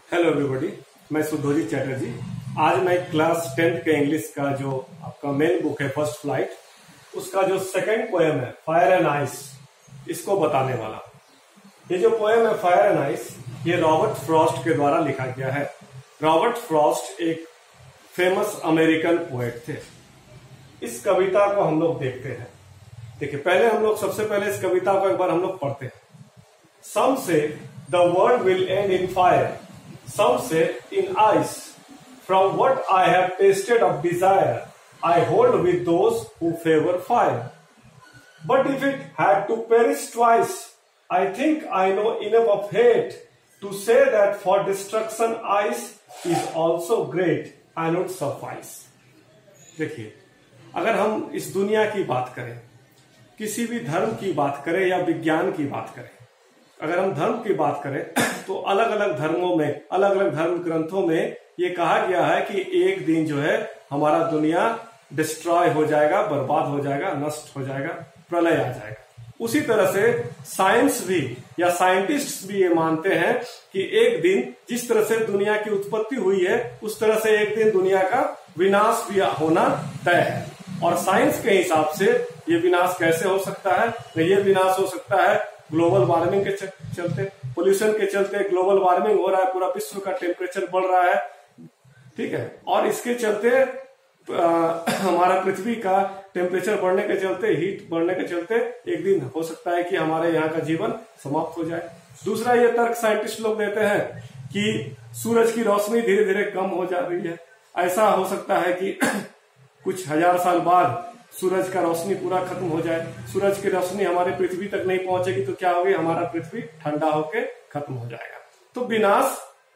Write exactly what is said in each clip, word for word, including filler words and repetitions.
Hello everybody, मैं सुधोजी चैटर्जी। आज मैं क्लास टेंथ के इंग्लिश का जो आपका मेन बुक है फर्स्ट फ्लाइट, उसका जो सेकंड पोएम है फायर एंड आइस, इसको बताने वाला। ये जो पोएम है फायर एंड आइस, ये रॉबर्ट फ्रॉस्ट के द्वारा लिखा गया है। रॉबर्ट फ्रॉस्ट एक फेमस अमेरिकन पोएट थे। इस कविता को हम लोग देखते हैं। देखिए, पहले हम लोग सबसे पहले इस कविता को एक बार हम लोग पढ़ते हैं। Some say the world will end in fire. Some say in ice. From what I have tasted of desire, I hold with those who favor fire. But if it had to perish twice, I think I know enough of hate to say that for destruction ice is also great and would suffice. देखिए, अगर हम इस दुनिया की बात करें, किसी भी धर्म की बात करें या विज्ञान की बात करें, अगर हम धर्म की बात करें तो अलग अलग धर्मों में, अलग अलग धर्म ग्रंथों में ये कहा गया है कि एक दिन जो है हमारा दुनिया डिस्ट्रॉय हो जाएगा, बर्बाद हो जाएगा, नष्ट हो जाएगा, प्रलय आ जाएगा। उसी तरह से साइंस भी या साइंटिस्ट्स भी ये मानते हैं कि एक दिन जिस तरह से दुनिया की उत्पत्ति हुई है, उस तरह से एक दिन दुनिया का विनाश भी होना तय है। और साइंस के हिसाब से ये विनाश कैसे हो सकता है? ये विनाश हो सकता है ग्लोबल वार्मिंग के चलते, पोल्यूशन के चलते ग्लोबल वार्मिंग हो रहा है, पूरा विश्व का टेम्परेचर बढ़ रहा है, ठीक है। और इसके चलते आ, हमारा पृथ्वी का टेम्परेचर बढ़ने के चलते, हीट बढ़ने के चलते एक दिन हो सकता है कि हमारे यहाँ का जीवन समाप्त हो जाए। दूसरा ये तर्क साइंटिस्ट लोग देते हैं कि सूरज की रोशनी धीरे धीरे कम हो जा रही है। ऐसा हो सकता है कि कुछ हजार साल बाद सूरज का रोशनी पूरा खत्म हो जाए, सूरज की रोशनी हमारे पृथ्वी तक नहीं पहुंचेगी तो क्या होगी, हमारा पृथ्वी ठंडा होके खत्म हो जाएगा। तो विनाश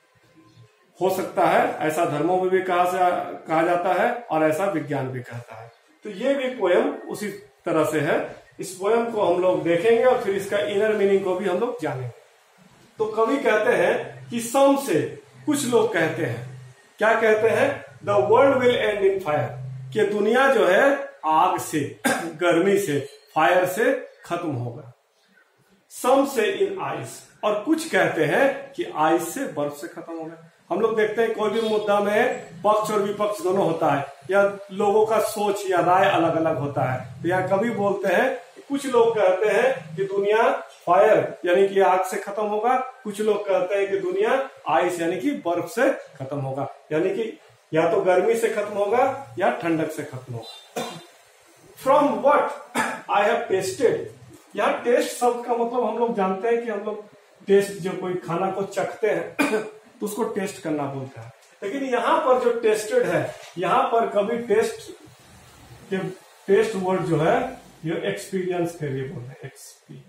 हो सकता है, ऐसा धर्मों में भी कहा कहा जाता है और ऐसा विज्ञान भी कहता है। तो ये भी पोएम उसी तरह से है। इस पोएम को हम लोग देखेंगे और फिर इसका इनर मीनिंग को भी हम लोग जानेंगे। तो कवि कहते हैं कि सम से, कुछ लोग कहते हैं, क्या कहते हैं? The world will end in fire, कि दुनिया जो है आग से, गर्मी से, फायर से खत्म होगा। सम से इन आइस, और कुछ कहते हैं कि आइस से, बर्फ से खत्म होगा। हम लोग देखते हैं कोई भी मुद्दा में पक्ष और विपक्ष दोनों होता है, या लोगों का सोच या राय अलग अलग होता है। तो यहाँ कवि बोलते हैं कि कुछ लोग कहते हैं कि दुनिया फायर यानी कि आग से खत्म होगा, कुछ लोग कहते हैं कि दुनिया आइस यानी कि बर्फ से खत्म होगा, यानी कि या तो गर्मी से खत्म होगा या ठंडक से खत्म होगा। From what I have tasted, यहाँ टेस्ट शब्द का मतलब हम लोग जानते हैं कि हम लोग टेस्ट, जो कोई खाना को चखते हैं तो उसको टेस्ट करना बोलता है। लेकिन यहाँ पर जो टेस्टेड है, यहाँ पर कभी टेस्ट के टेस्ट वर्ड जो है ये एक्सपीरियंस के लिए बोल रहे हैं। एक्सपीरियंस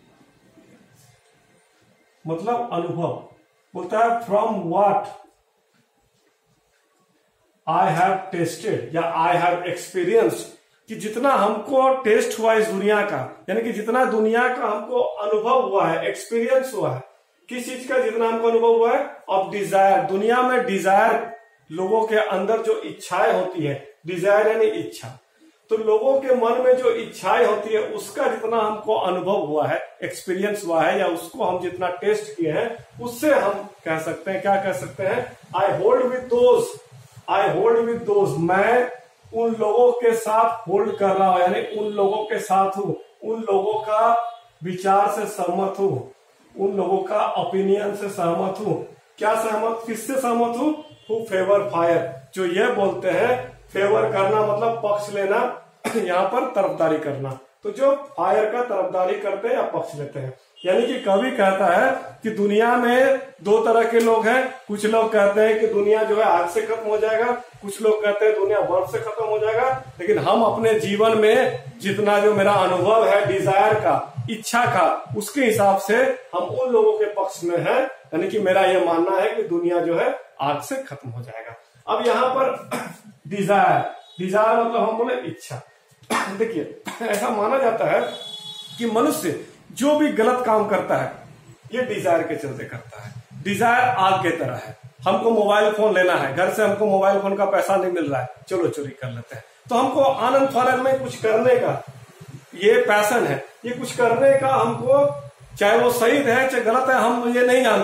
मतलब अनुभव, बोलता है from what I have tasted या आई हैव एक्सपीरियंस्ड, कि जितना हमको टेस्ट हुआ इस दुनिया का, यानी कि जितना दुनिया का हमको अनुभव हुआ है, एक्सपीरियंस हुआ है, किस चीज का जितना हमको अनुभव हुआ है? Of desire. दुनिया में डिजायर, लोगों के अंदर जो इच्छाएं होती है, डिजायर यानी इच्छा, तो लोगों के मन में जो इच्छाएं होती है उसका जितना हमको अनुभव हुआ है, एक्सपीरियंस हुआ है, या उसको हम जितना टेस्ट किए हैं, उससे हम कह सकते हैं, क्या कह सकते हैं? I hold with those, I hold with those, मैं उन लोगों के साथ होल्ड कर रहा हूं, यानी उन लोगों के साथ हूं, उन लोगों का विचार से सहमत हूं, उन लोगों का ओपिनियन से सहमत हूं। क्या सहमत, किससे सहमत हूं? हु फेवर फायर, जो ये बोलते हैं फेवर करना मतलब पक्ष लेना, यहाँ पर तरफदारी करना। तो जो फायर का तरफदारी करते हैं या पक्ष लेते हैं, यानी कि कवि कहता है कि दुनिया में दो तरह के लोग हैं। कुछ लोग कहते हैं कि दुनिया जो है आग से खत्म हो जाएगा, कुछ लोग कहते हैं दुनिया बर्फ से खत्म हो जाएगा। लेकिन हम अपने जीवन में जितना जो मेरा अनुभव है डिजायर का, इच्छा का, उसके हिसाब से हम उन लोगों के पक्ष में हैं, यानी कि मेरा यह मानना है कि दुनिया जो है आग से खत्म हो जाएगा। अब यहाँ पर डिजायर, डिजायर मतलब हम बोले इच्छा। देखिए, ऐसा माना जाता है कि मनुष्य जो भी गलत काम करता है ये डिजायर के चलते करता है। डिजायर आग की तरह है। हमको मोबाइल फोन लेना है, घर से हमको मोबाइल फोन का पैसा नहीं मिल रहा है, चलो चोरी कर लेते हैं। तो हमको आनंद फानंद में कुछ करने का ये पैशन है, ये कुछ करने का हमको, चाहे वो सही है चाहे गलत है हम ये नहीं जानते हैं,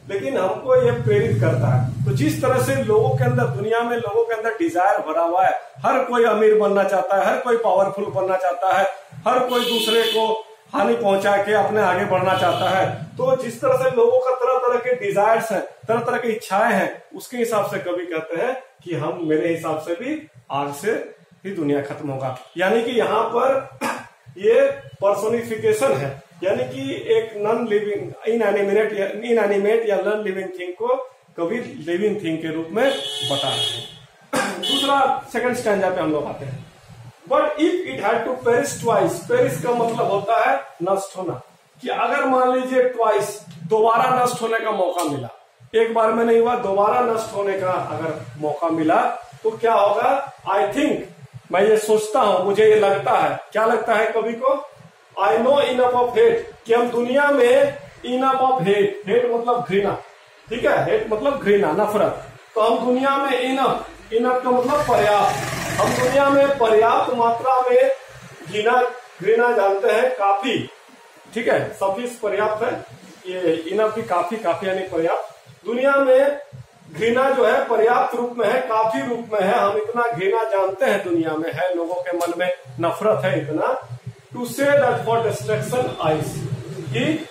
लेकिन हमको ये प्रेरित करता है। तो जिस तरह से लोगों के अंदर, दुनिया में लोगों के अंदर डिजायर भरा हुआ है, हर कोई अमीर बनना चाहता है, हर कोई पावरफुल बनना चाहता है, हर कोई दूसरे को हानि पहुंचा के अपने आगे बढ़ना चाहता है। तो जिस तरह से लोगों का तरह तरह के डिजायर्स हैं, तरह तरह की इच्छाएं हैं, उसके हिसाब से कवि कहते हैं कि हम, मेरे हिसाब से भी आग से ही दुनिया खत्म होगा। यानी कि यहाँ पर ये पर्सोनिफिकेशन है, यानी कि एक नॉन लिविंग, इनएनिमेट इनएनिमेट या नॉन लिविंग थिंग को कवि लिविंग थिंग के रूप में बता रहे हैं। दूसरा सेकंड स्टैंजा पे हम लोग आते हैं। But if it had to perish twice, perish का मतलब होता है नष्ट होना, कि अगर मान लीजिए ट्वाइस, दोबारा नष्ट होने का मौका मिला, एक बार में नहीं हुआ, दोबारा नष्ट होने का अगर मौका मिला तो क्या होगा? आई थिंक, मैं ये सोचता हूं, मुझे ये लगता है, क्या लगता है कवि को? I know enough of hate, कि हम दुनिया में इनफ ऑफ हेट, हेट मतलब घृणा, ठीक है, हेट मतलब घृणा, नफरत, तो हम दुनिया में इनफ, इनफ का मतलब पर्याप्त, हम दुनिया में पर्याप्त मात्रा में घृणा घृणा जानते हैं, काफी, ठीक है, सफिस पर्याप्त है, ये इनफ भी काफी, काफी यानी पर्याप्त। दुनिया में घृणा जो है पर्याप्त रूप में है, काफी रूप में है, हम इतना घृणा जानते हैं दुनिया में है, लोगों के मन में नफरत है इतना। To say that for destruction ice, कि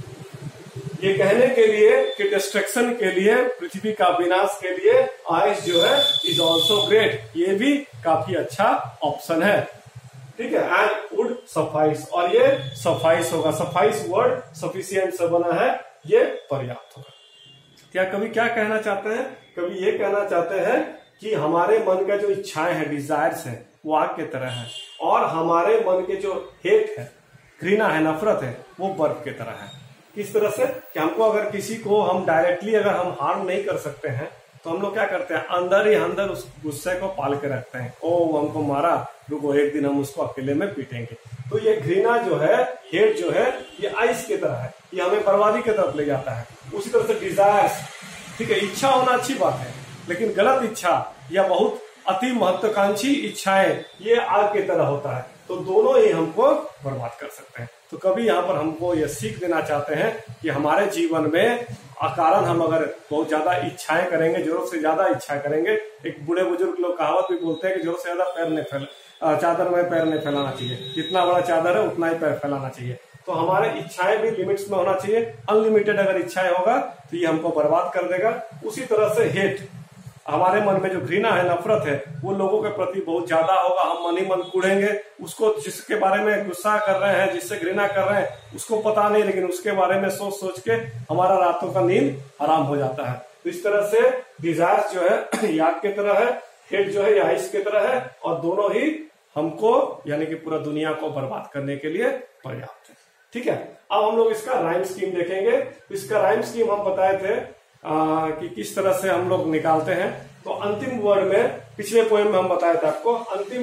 ये कहने के लिए कि डिस्ट्रक्शन के लिए, पृथ्वी का विनाश के लिए आइस जो है इज ऑल्सो ग्रेट, ये भी काफी अच्छा ऑप्शन है, ठीक है। एंड वुड सफाइस, और ये सफाइस होगा, सफाइस वर्ड सफिशियंट से बना है, ये पर्याप्त होगा। क्या कवि क्या कहना चाहते हैं? कवि ये कहना चाहते हैं कि हमारे मन का जो इच्छाएं हैं, डिजायर्स हैं, वो आग के तरह है, और हमारे मन के जो हेट है, घृणा है, नफरत है, वो बर्फ के तरह है। किस तरह से? कि हमको अगर किसी को हम डायरेक्टली अगर हम हार्म नहीं कर सकते हैं तो हम लोग क्या करते हैं? अंदर ही अंदर उस गुस्से को पाल के रखते हैं। ओ वो हमको मारा, रुको एक दिन हम उसको अकेले में पीटेंगे। तो ये घृणा जो है, हेट जो है, ये आइस की तरह है, ये हमें बर्बादी की तरफ ले जाता है। उसी तरह से डिजायर्स, ठीक है, इच्छा होना अच्छी बात है, लेकिन गलत इच्छा या बहुत अति महत्वाकांक्षी इच्छाएं, ये आग की तरह होता है, तो दोनों ही हमको बर्बाद कर सकते हैं। तो कभी यहाँ पर हमको ये सीख देना चाहते हैं कि हमारे जीवन में अकारण हम अगर बहुत ज्यादा इच्छाएं करेंगे, जरूरत से ज्यादा इच्छा करेंगे, एक बूढ़े बुजुर्ग लोग कहावत भी बोलते हैं कि जरूरत से ज्यादा पैर नहीं फैला, चादर में पैर नहीं फैलाना चाहिए, जितना बड़ा चादर है उतना ही पैर फैलाना चाहिए। तो हमारे इच्छाएं भी लिमिट्स में होना चाहिए। अनलिमिटेड अगर इच्छाएं होगा तो ये हमको बर्बाद कर देगा। उसी तरह से हेट, हमारे मन में जो घृणा है, नफरत है, वो लोगों के प्रति बहुत ज्यादा होगा, हम मन ही मन कूड़ेंगे उसको, जिसके बारे में गुस्सा कर रहे हैं, जिससे घृणा कर रहे हैं, उसको पता नहीं, लेकिन उसके बारे में सोच सोच के हमारा रातों का नींद हराम हो जाता है। तो इस तरह से डिजायर जो है याद की तरह है, हेट जो है आइस की तरह है, और दोनों ही हमको यानी कि पूरा दुनिया को बर्बाद करने के लिए पर्याप्त है, ठीक है। अब हम लोग इसका राइम स्कीम देखेंगे। इसका राइम स्कीम हम बताए थे आ, कि किस तरह से हम लोग निकालते हैं। तो अंतिम वर्ड में, पिछले पोएम में हम बताए थे आपको, अंतिम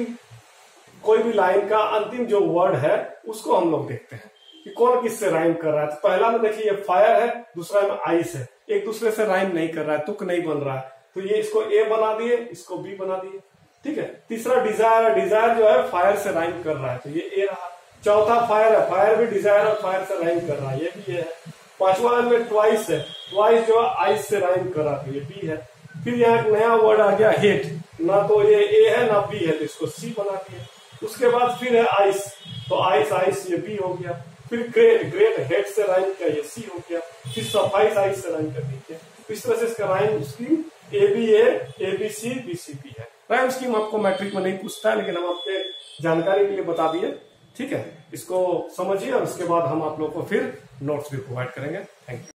कोई भी लाइन का अंतिम जो वर्ड है उसको हम लोग देखते हैं कि कौन किससे राइम कर रहा है। तो पहला में देखिए फायर है, दूसरा में आइस है, एक दूसरे से राइम नहीं कर रहा है, तुक नहीं बन रहा है, तो ये इसको ए बना दिए, इसको बी बना दिए, ठीक है। तीसरा डिजायर है, डिजायर जो है फायर से राइम कर रहा है, तो ये ए रहा। चौथा फायर है, फायर भी डिजायर और फायर से राइम कर रहा है, ये भी ये है। पांचवा में ट्वाइस है, ट्वाइस जो है आइस से राइम कर रहा है, तो ये बी है। फिर यहाँ एक नया वर्ड आ गया हेट, ना तो ये ए है ना बी है, तो इसको सी बना दिए। उसके बाद फिर है आइस, तो आइस आइस ये बी हो गया। फिर ग्रेट, ग्रेट हेट से राइम किया, ये सी हो गया। फिर सफाइस आइस से राइम कर दीजिए। इस तरह से इसका rhyme scheme A B A, A B C, B C B है। राइम स्कीम आपको मैट्रिक में नहीं पूछता है, लेकिन हम आपके जानकारी के लिए बता दिए, ठीक है। इसको समझिए और उसके बाद हम आप लोग को फिर नोट्स भी प्रोवाइड करेंगे। Thank you.